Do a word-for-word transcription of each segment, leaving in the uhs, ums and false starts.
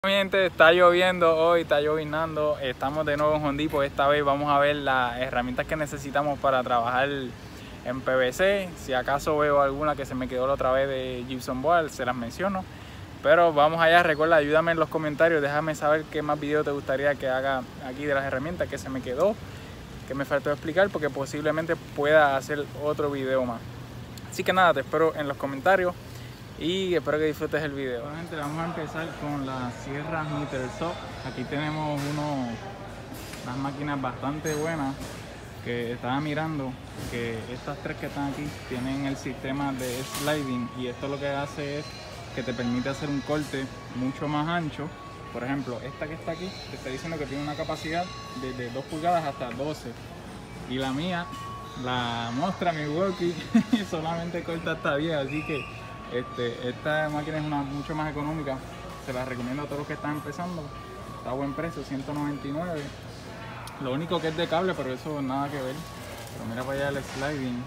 Mi gente, está lloviendo hoy, está llovinando, estamos de nuevo en Home Depot. Esta vez vamos a ver las herramientas que necesitamos para trabajar en P V C. Si acaso veo alguna que se me quedó la otra vez de Gypsum Board, se las menciono. Pero vamos allá, recuerda, ayúdame en los comentarios, déjame saber qué más videos te gustaría que haga aquí de las herramientas que se me quedó, que me faltó explicar, porque posiblemente pueda hacer otro video más. Así que nada, te espero en los comentarios y espero que disfrutes el video. Bueno, gente, vamos a empezar con las sierras Mittelsoft. Aquí tenemos uno, unas máquinas bastante buenas que estaba mirando, que estas tres que están aquí tienen el sistema de sliding, y esto lo que hace es que te permite hacer un corte mucho más ancho. Por ejemplo, esta que está aquí te está diciendo que tiene una capacidad desde dos pulgadas hasta doce, y la mía, la Mostra Milwaukee, solamente corta hasta diez, así que Este, esta máquina es una mucho más económica, se la recomiendo a todos los que están empezando. Está a buen precio, ciento noventa y nueve. Lo único que es de cable, pero eso nada que ver. Pero mira para allá el sliding.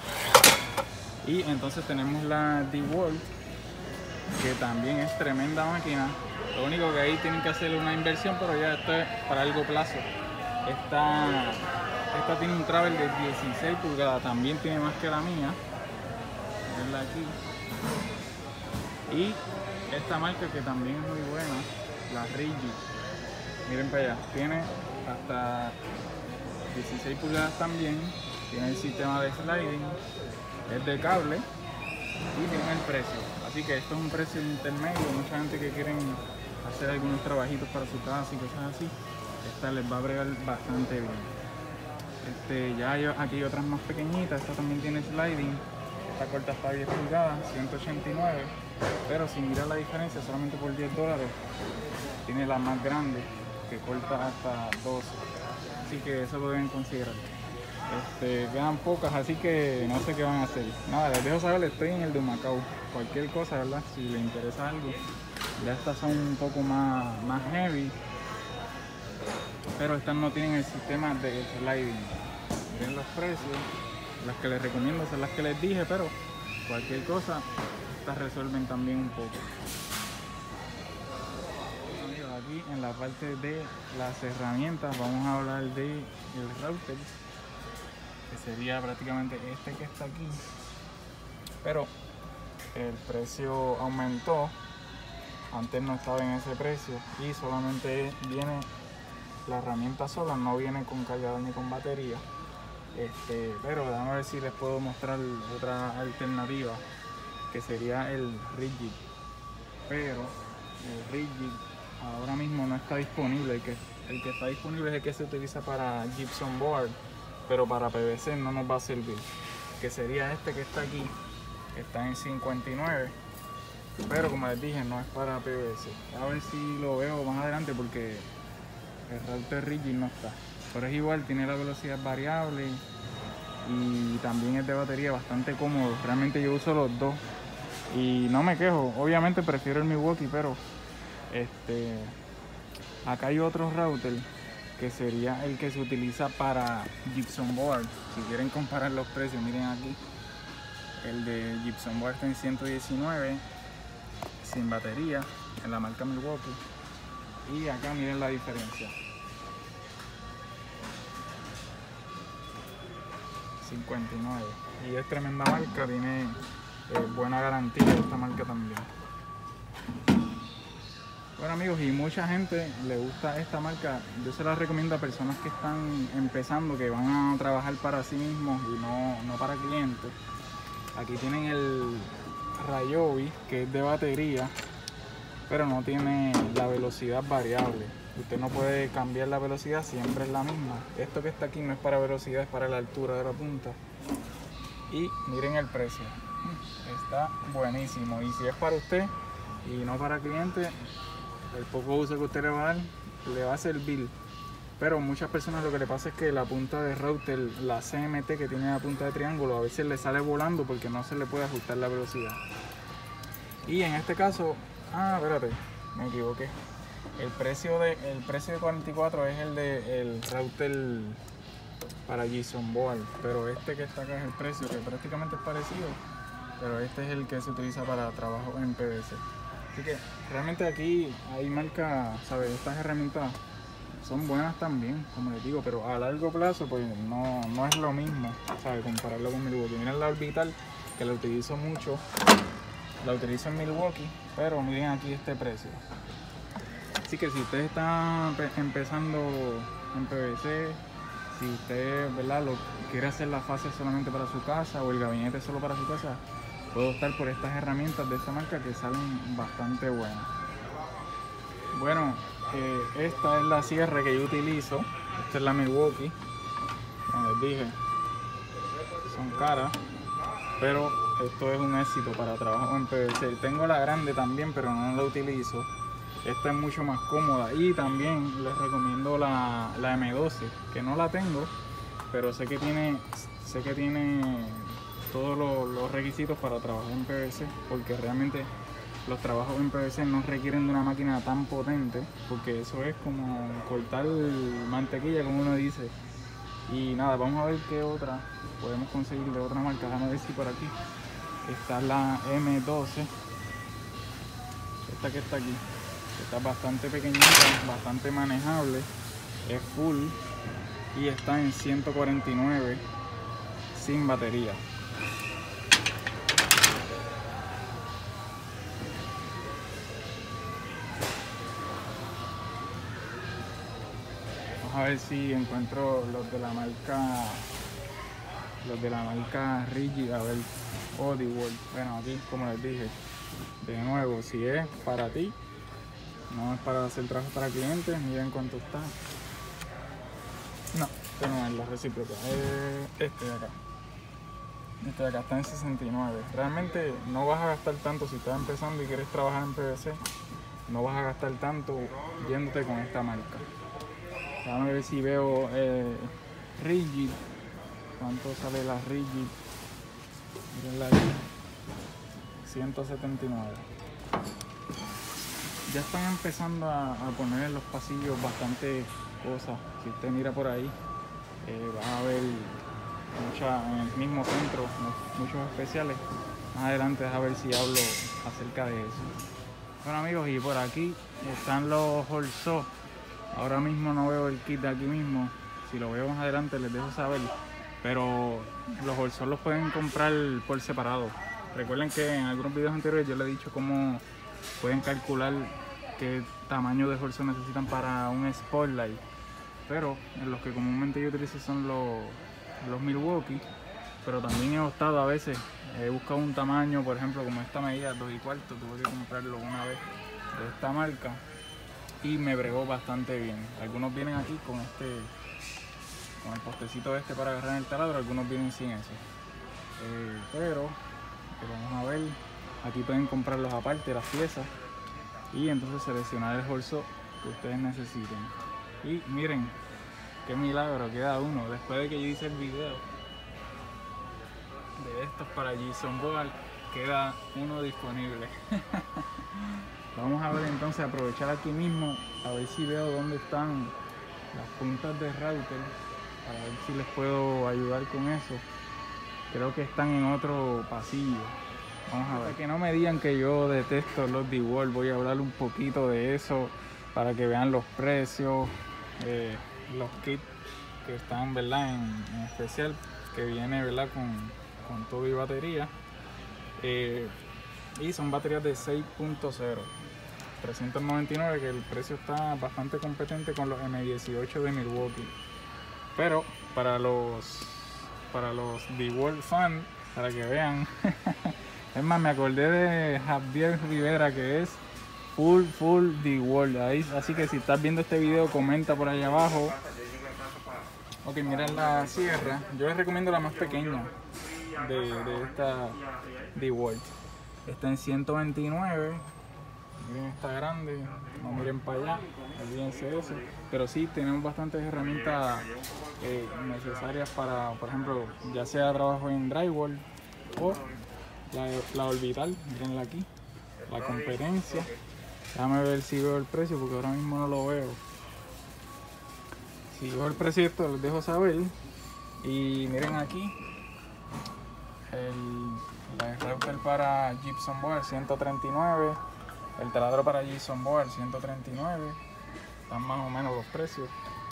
Y entonces tenemos la DeWalt, que también es tremenda máquina. Lo único que ahí tienen que hacer una inversión, pero ya esto es para largo plazo. Esta, esta tiene un travel de dieciséis pulgadas, también tiene más que la mía. Verla aquí. Y esta marca que también es muy buena, la Rigid, miren para allá, tiene hasta dieciséis pulgadas también, tiene el sistema de sliding, es de cable y tiene el precio. Así que esto es un precio intermedio. Mucha gente que quieren hacer algunos trabajitos para su casa y cosas así, esta les va a bregar bastante bien. Este, ya hay, aquí hay otras más pequeñitas, esta también tiene sliding. Esta corta hasta diez pulgadas, ciento ochenta y nueve, pero si miras la diferencia, solamente por diez dólares tiene la más grande que corta hasta doce, así que eso lo deben considerar. Este, quedan pocas, así que no sé qué van a hacer. Nada, les dejo saber, estoy en el de Macao, cualquier cosa, ¿verdad? Si les interesa algo. Ya estas son un poco más, más heavy, pero estas no tienen el sistema de sliding. Miren los precios. Las que les recomiendo son las que les dije, pero cualquier cosa, estas resuelven también un poco. Amigos, aquí en la parte de las herramientas vamos a hablar del router, que sería prácticamente este que está aquí, pero el precio aumentó. Antes no estaba en ese precio y solamente viene la herramienta sola, no viene con cargador ni con batería. Este, pero déjame ver si les puedo mostrar otra alternativa, que sería el Rigid, pero el Rigid ahora mismo no está disponible. El que, el que está disponible es el que se utiliza para Gypsum Board, pero para P V C no nos va a servir, que sería este que está aquí, que está en cincuenta y nueve, pero como les dije, no es para P V C. A ver si lo veo más adelante, porque el router Rigid no está. Pero es igual, tiene la velocidad variable y también es de batería, bastante cómodo. Realmente yo uso los dos y no me quejo. Obviamente prefiero el Milwaukee, pero este, acá hay otro router que sería el que se utiliza para Gypsum Board. Si quieren comparar los precios, miren aquí. El de Gypsum Board está en ciento diecinueve, sin batería, en la marca Milwaukee. Y acá miren la diferencia. cincuenta y nueve, y es tremenda marca, tiene eh, buena garantía esta marca también. Bueno amigos, y mucha gente le gusta esta marca. Yo se la recomiendo a personas que están empezando, que van a trabajar para sí mismos y no, no para clientes. Aquí tienen el Ryobi, que es de batería, pero no tiene la velocidad variable. Usted no puede cambiar la velocidad, siempre es la misma. Esto que está aquí no es para velocidad, es para la altura de la punta. Y miren el precio, está buenísimo. Y si es para usted y no para cliente, el poco uso que usted le va a dar le va a servir. Pero muchas personas lo que le pasa es que la punta de router, la C M T que tiene la punta de triángulo, a veces le sale volando porque no se le puede ajustar la velocidad. Y en este caso, ah, espérate, me equivoqué. El precio de el precio de cuarenta y cuatro es el de el router para Gypsum Board, pero este que está acá es el precio, que prácticamente es parecido, pero este es el que se utiliza para trabajo en P V C. Así que realmente aquí hay marcas, ¿sabes? Estas herramientas son buenas también, como les digo, pero a largo plazo pues no, no es lo mismo, ¿sabes? Compararlo con Milwaukee. Miren la Orbital, que la utilizo mucho, la utilizo en Milwaukee, pero miren aquí este precio. Así que si ustedes están empezando en P V C, si usted, ¿verdad?, lo quiere hacer la fase solamente para su casa o el gabinete solo para su casa, puedo optar por estas herramientas de esta marca que salen bastante buenas. Bueno, eh, esta es la sierra que yo utilizo. Esta es la Milwaukee. Como les dije, son caras, pero esto es un éxito para trabajo en P V C. Tengo la grande también, pero no la utilizo. Esta es mucho más cómoda y también les recomiendo la, la M doce, que no la tengo, pero sé que tiene, sé que tiene todos los, los requisitos para trabajar en P V C, porque realmente los trabajos en P V C no requieren de una máquina tan potente, porque eso es como cortar mantequilla, como uno dice. Y nada, vamos a ver qué otra podemos conseguir de otra marca. Déjame ver si por aquí está la M doce, esta que está aquí. Está bastante pequeñita, bastante manejable, es full y está en ciento cuarenta y nueve sin batería. Vamos a ver si encuentro los de la marca, los de la marca Rigid, a ver, o DeWalt. Bueno, aquí como les dije, de nuevo, si es para ti, no es para hacer trabajo para clientes, miren cuánto está. No, este no es la recíproca, es este de acá. Este de acá está en sesenta y nueve. Realmente no vas a gastar tanto si estás empezando y quieres trabajar en P V C. No vas a gastar tanto yéndote con esta marca. Déjame ver si veo eh, Rigid. ¿Cuánto sale la Rigid? Mirenla aquí. ciento setenta y nueve. Ya están empezando a, a poner en los pasillos bastante cosas. Si usted mira por ahí, eh, va a ver mucha, en el mismo centro, muchos especiales. Más adelante a ver si hablo acerca de eso. Bueno amigos, y por aquí están los Holso. Ahora mismo no veo el kit de aquí mismo. Si lo veo más adelante les dejo saber. Pero los Holso los pueden comprar por separado. Recuerden que en algunos videos anteriores yo les he dicho cómo pueden calcular qué tamaño de Holso necesitan para un Spotlight, pero en los que comúnmente yo utilizo son los, los Milwaukee, pero también he optado a veces, he buscado un tamaño, por ejemplo como esta medida dos y cuarto, tuve que comprarlo una vez de esta marca y me bregó bastante bien. Algunos vienen aquí con este, con el postecito este para agarrar el taladro, algunos vienen sin eso, eh, pero eh, vamos a ver, aquí pueden comprarlos aparte, las piezas, y entonces seleccionar el Holso que ustedes necesiten. Y miren qué milagro, queda uno después de que yo hice el video de estos para Gypsum Board, queda uno disponible. Vamos a ver entonces, aprovechar aquí mismo a ver si veo dónde están las puntas de router, para ver si les puedo ayudar con eso. Creo que están en otro pasillo. Vamos a ver. Para que no me digan que yo detesto los DeWalt, voy a hablar un poquito de eso para que vean los precios, eh, los kits que están, ¿verdad?, en, en especial, que viene, ¿verdad?, con, con todo y batería. Eh, y son baterías de seis punto cero, trescientos noventa y nueve, que el precio está bastante competente con los M dieciocho de Milwaukee. Pero para los, para los DeWalt fans, para que vean. Es más, me acordé de Javier Rivera, que es full, full DeWalt. Ahí, así que si estás viendo este video, comenta por ahí abajo. Ok, miren la sierra. Yo les recomiendo la más pequeña de, de esta DeWalt. Está en ciento veintinueve. Miren esta grande. No miren para allá. Olvídense de eso. Pero sí, tenemos bastantes herramientas eh, necesarias para, por ejemplo, ya sea trabajo en drywall o La, la Orbital, mirenla aquí, la competencia. Déjame ver si veo el precio, porque ahora mismo no lo veo. Si veo el precio de esto, les dejo saber. Y miren aquí el, la router para Gypsum Board, ciento treinta y nueve. El taladro para Jason Board ciento treinta y nueve. Están más o menos los precios.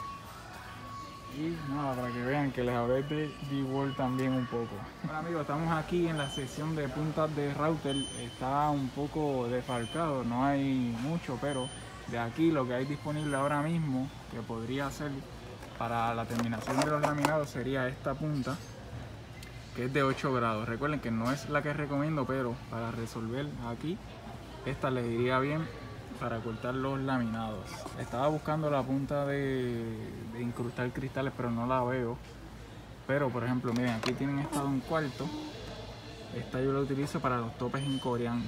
Y nada, para que vean que les hablé de DeWalt también un poco. Bueno amigos, estamos aquí en la sección de puntas de router. Está un poco desfalcado, no hay mucho, pero de aquí lo que hay disponible ahora mismo que podría ser para la terminación de los laminados sería esta punta, que es de ocho grados. Recuerden que no es la que recomiendo, pero para resolver aquí esta les iría bien para cortar los laminados. Estaba buscando la punta de, de incrustar cristales, pero no la veo. Pero por ejemplo, miren, aquí tienen esta de un cuarto. Esta yo la utilizo para los topes en Corian.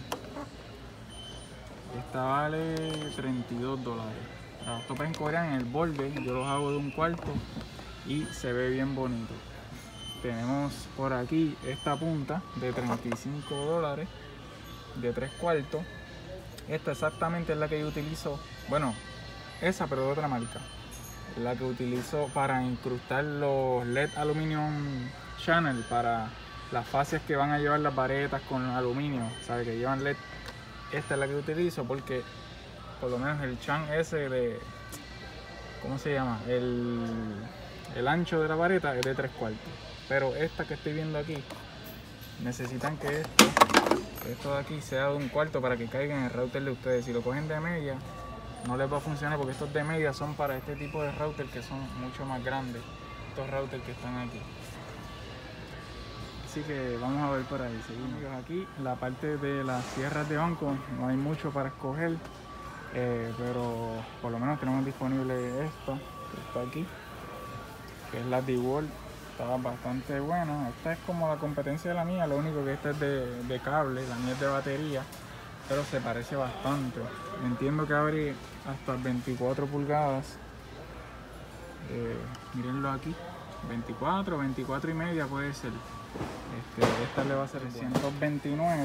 Esta vale treinta y dos dólares. Para los topes en Corian, en el borde, yo los hago de un cuarto y se ve bien bonito. Tenemos por aquí esta punta de treinta y cinco dólares, de tres cuartos. Esta exactamente es la que yo utilizo, bueno, esa pero de otra marca. La que utilizo para incrustar los L E D Aluminum Channel para las fascias que van a llevar las varetas con aluminio, ¿sabe? Que llevan L E D. Esta es la que utilizo porque por lo menos el chan ese de, ¿cómo se llama? El, el ancho de la vareta es de tres cuartos. Pero esta que estoy viendo aquí, necesitan que esto, esto de aquí sea de un cuarto para que caiga en el router de ustedes. Si lo cogen de media, no les va a funcionar porque estos de media son para este tipo de router que son mucho más grandes. Estos routers que están aquí. Así que vamos a ver por ahí. Seguimos aquí. La parte de las sierras de banco no hay mucho para escoger, eh, pero por lo menos tenemos disponible esta que está aquí, que es la DeWalt. Está bastante buena. Esta es como la competencia de la mía, lo único que esta es de, de cable, la mía es de batería, pero se parece bastante. Entiendo que abre hasta veinticuatro pulgadas. Eh, mírenlo aquí, veinticuatro, veinticuatro y media puede ser. Este, esta le va a ser ciento veintinueve.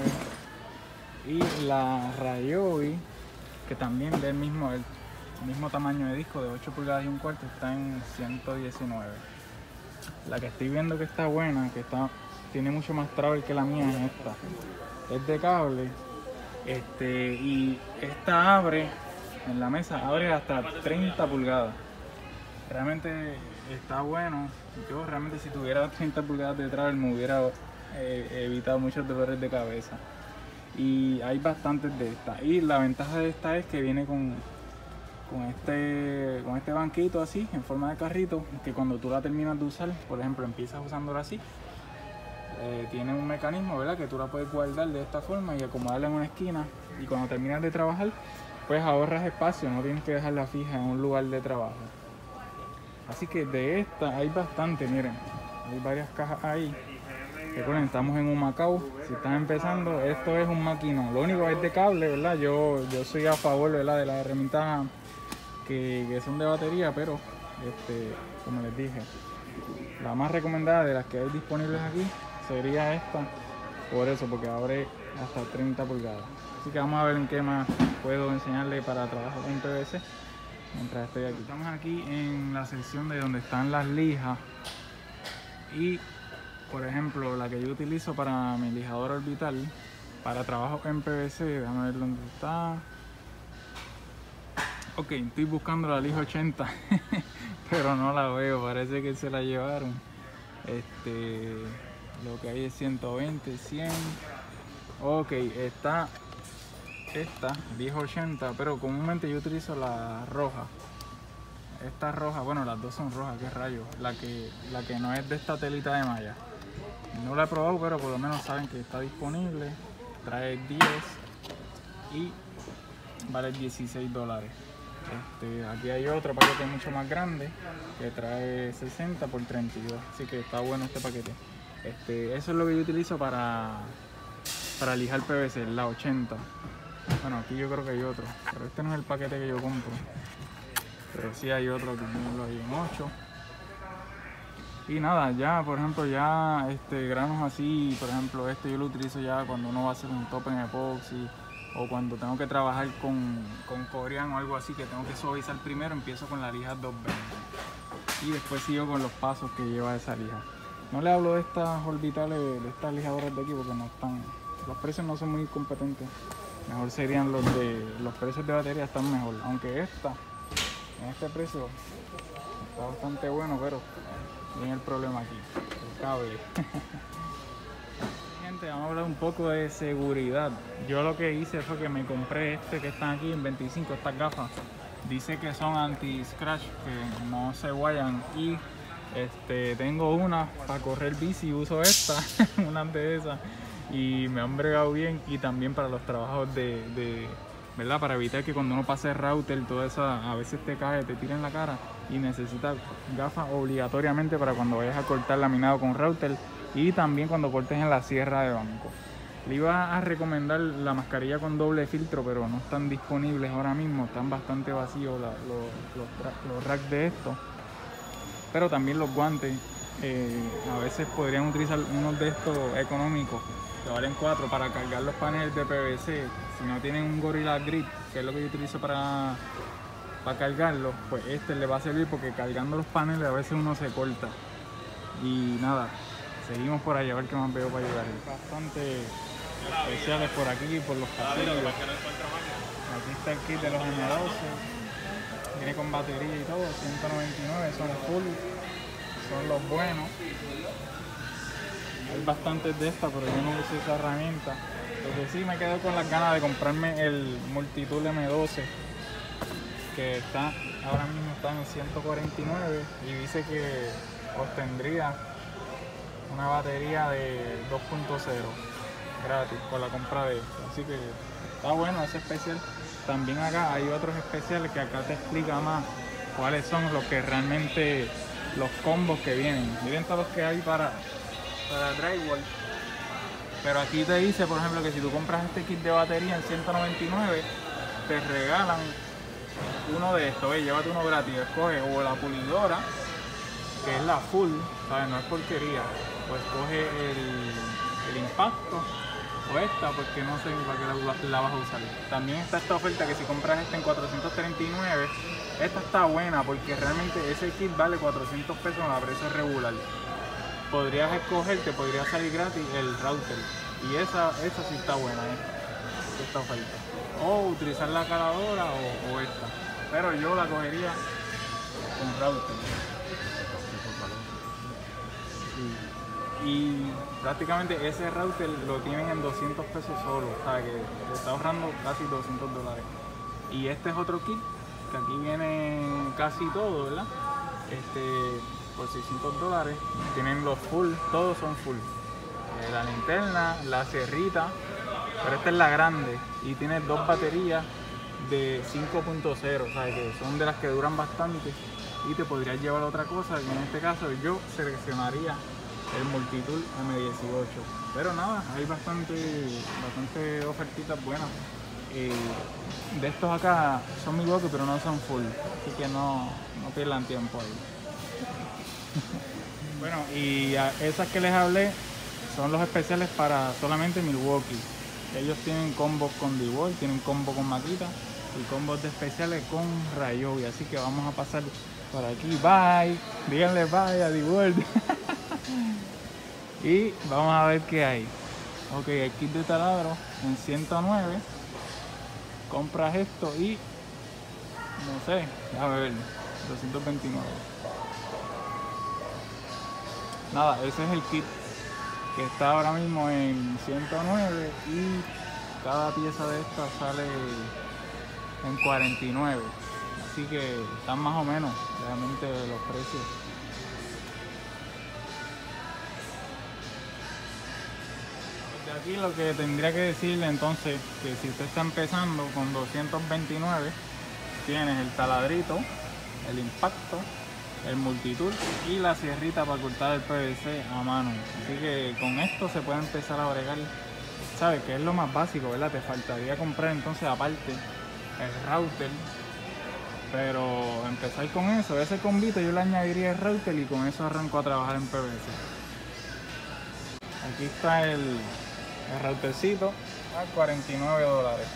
Y la Ryobi, que también del mismo, el mismo tamaño de disco, de ocho pulgadas y un cuarto, está en ciento diecinueve. La que estoy viendo que está buena, que está, tiene mucho más travel que la mía, es esta. Es de cable. Este, y esta abre, en la mesa, abre hasta treinta pulgadas. Realmente está bueno. Yo realmente si tuviera treinta pulgadas de travel me hubiera eh, evitado muchos dolores de cabeza. Y hay bastantes de estas. Y la ventaja de esta es que viene con... Con este, con este banquito así, en forma de carrito, que cuando tú la terminas de usar, por ejemplo, empiezas usándola así, eh, tiene un mecanismo, ¿verdad? Que tú la puedes guardar de esta forma y acomodarla en una esquina, y cuando terminas de trabajar, pues ahorras espacio, no tienes que dejarla fija en un lugar de trabajo. Así que de esta hay bastante, miren, hay varias cajas ahí. Recuerden, estamos en Humacao. Si están empezando, esto es un maquinón. Lo único es de cable, ¿verdad? Yo, yo soy a favor, ¿verdad?, de las herramientas que, que son de batería, pero este, como les dije, la más recomendada de las que hay disponibles aquí sería esta, por eso, porque abre hasta treinta pulgadas. Así que vamos a ver en qué más puedo enseñarle para trabajo en P V C mientras estoy aquí. Estamos aquí en la sección de donde están las lijas y, por ejemplo, la que yo utilizo para mi lijador orbital para trabajo en P V C, déjame ver dónde está. Ok, estoy buscando la lija ochenta, pero no la veo, parece que se la llevaron. Este, lo que hay es ciento veinte, cien. Ok, está esta lija ochenta, pero comúnmente yo utilizo la roja. Esta roja, bueno, las dos son rojas, qué rayos. La que, la que no es de esta telita de malla. No la he probado, pero por lo menos saben que está disponible. Trae diez y vale dieciséis dólares. Este, aquí hay otro paquete mucho más grande que trae sesenta por treinta y dos, así que está bueno este paquete. Este, eso es lo que yo utilizo para, para lijar P V C, la ochenta. Bueno, aquí yo creo que hay otro, pero este no es el paquete que yo compro. Pero sí hay otro, que lo hay en ocho. Y nada, ya por ejemplo, ya este, granos así, por ejemplo, este yo lo utilizo ya cuando uno va a hacer un top en epoxi, o cuando tengo que trabajar con, con Corian o algo así, que tengo que suavizar primero, empiezo con la lija doscientos veinte y después sigo con los pasos que lleva esa lija. No le hablo de estas orbitales, de estas lijadoras de aquí, porque no están, los precios no son muy competentes, mejor serían los de los precios de batería, están mejor, aunque esta en este precio está bastante bueno, pero viene el problema aquí, el cable. Gente, vamos a hablar un poco de seguridad. Yo lo que hice fue que me compré este que están aquí en veinticinco, estas gafas. Dice que son anti-scratch, que no se guayan, y este, tengo una para correr bici, uso esta, una de esas, y me han bregado bien, y también para los trabajos de, de ¿verdad? Para evitar que cuando uno pase router, todo eso a veces te cae, te tira en la cara, y necesitas gafas obligatoriamente para cuando vayas a cortar laminado con router, y también cuando cortes en la sierra de banco. Le iba a recomendar la mascarilla con doble filtro, pero no están disponibles ahora mismo, están bastante vacíos la, los, los, los racks de esto. Pero también los guantes, eh, a veces podrían utilizar unos de estos económicos, que valen cuatro, para cargar los paneles de P V C. Si no tienen un Gorilla Grip, que es lo que yo utilizo para, para cargarlos, pues este le va a servir, porque cargando los paneles a veces uno se corta. Y nada, seguimos por allá a ver qué más veo para llegar. Bastante especiales por aquí, por los pasillos. Aquí está el kit de los M doce, viene con batería y todo, ciento noventa y nueve, son full, son los buenos. Hay bastantes de estas, pero yo no uso esa herramienta. Lo que sí me quedé con las ganas de comprarme el Multitool M doce, que está ahora mismo está en ciento cuarenta y nueve, y dice que obtendría una batería de dos punto cero gratis con la compra de esto, así que está bueno ese especial. También acá hay otros especiales que acá te explica más cuáles son los que realmente, los combos que vienen. Miren todos los que hay para, para drywall, pero aquí te dice, por ejemplo, que si tú compras este kit de batería en ciento noventa y nueve, te regalan uno de estos. ¿Ves? Llévate uno gratis, escoge o la pulidora, que es la full, ¿sabes? No es porquería, pues coge el, el impacto, o esta, porque no sé para qué la, la vas a usar. También está esta oferta que si compras esta en cuatrocientos treinta y nueve, esta está buena porque realmente ese kit vale cuatrocientos pesos a precio regular. Podrías escoger, te podría salir gratis el router, y esa, esa sí está buena, ¿eh? Esta oferta. O utilizar la caladora o, o esta, pero yo la cogería con router. Y, y prácticamente ese router lo tienen en doscientos pesos solo, o sea que te está ahorrando casi doscientos dólares. Y este es otro kit, que aquí viene casi todo, ¿verdad? Este, por seiscientos dólares, tienen los full, todos son full. Eh, la linterna, la sierrita, pero esta es la grande, y tiene dos baterías de cinco punto cero, o sea que son de las que duran bastante, y te podrías llevar otra cosa, y en este caso yo seleccionaría el Multitool M dieciocho. Pero nada, hay bastante, bastante ofertitas buenas. Eh, de estos acá son muy bloques, pero no son full, así que no, no pierdan tiempo ahí. Bueno, y a esas que les hablé son los especiales para solamente Milwaukee. Ellos tienen combos con D-Wall, tienen combo con Makita y combos de especiales con Ryobi. Así que vamos a pasar por aquí. Bye, díganle bye a D-Wall. Y vamos a ver qué hay. Ok, el kit de taladro en ciento nueve. Compras esto y no sé, déjame ver, doscientos veintinueve. Nada, ese es el kit que está ahora mismo en ciento nueve, y cada pieza de esta sale en cuarenta y nueve. Así que están más o menos realmente los precios. De aquí lo que tendría que decirle entonces, que si usted está empezando con doscientos veintinueve, tienes el taladrito, el impacto, el Multitool y la sierrita para cortar el P V C a mano. Así que con esto se puede empezar a bregar, ¿sabes? Que es lo más básico, ¿verdad? Te faltaría comprar entonces aparte el router, pero empezar con eso, ese combito yo le añadiría el router y con eso arranco a trabajar en P V C. Aquí está el, el routercito a cuarenta y nueve dólares.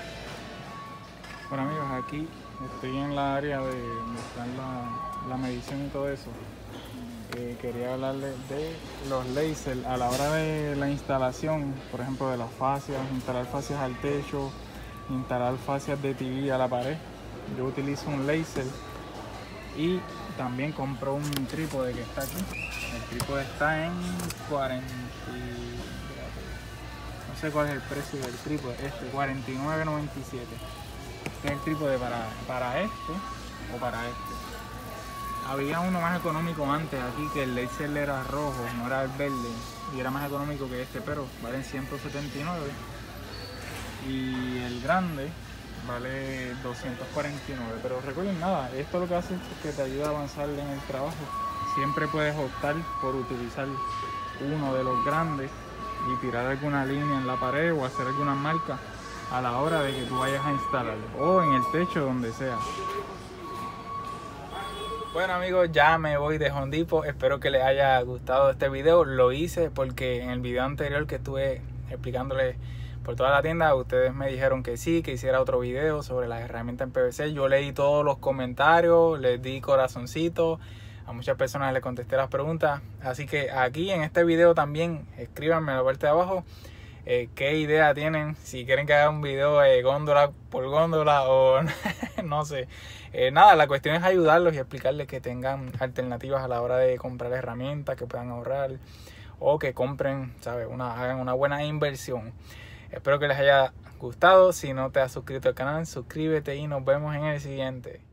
Bueno amigos, aquí estoy en la área de donde está la, la medición y todo eso. Eh, quería hablarles de los lasers a la hora de la instalación, por ejemplo de las fascias, instalar fascias al techo, instalar fascias de T V a la pared. Yo utilizo un laser y también compró un trípode que está aquí. El trípode está en cuarenta, no sé cuál es el precio del trípode, este cuarenta y nueve noventa y siete. Este es el trípode para, para este o para este. Había uno más económico antes aquí, que el laser era rojo, no era el verde, y era más económico que este, pero valen ciento setenta y nueve. Y el grande vale doscientos cuarenta y nueve. Pero recuerden, nada, esto lo que hace es que te ayuda a avanzar en el trabajo. Siempre puedes optar por utilizar uno de los grandes y tirar alguna línea en la pared o hacer alguna marca a la hora de que tú vayas a instalarlo, o en el techo, donde sea. Bueno amigos, ya me voy de Home Depot. Espero que les haya gustado este video. Lo hice porque en el video anterior que estuve explicándoles por toda la tienda, ustedes me dijeron que sí, que hiciera otro video sobre las herramientas en P V C. Yo leí todos los comentarios, les di corazoncito, a muchas personas les contesté las preguntas. Así que aquí en este video también escríbanme en la parte de abajo eh, qué idea tienen, si quieren que haga un video de góndola por góndola o no sé. Eh, nada, la cuestión es ayudarlos y explicarles que tengan alternativas a la hora de comprar herramientas, que puedan ahorrar o que compren, ¿sabes? Una, hagan una buena inversión. Espero que les haya gustado. Si no te has suscrito al canal, suscríbete y nos vemos en el siguiente.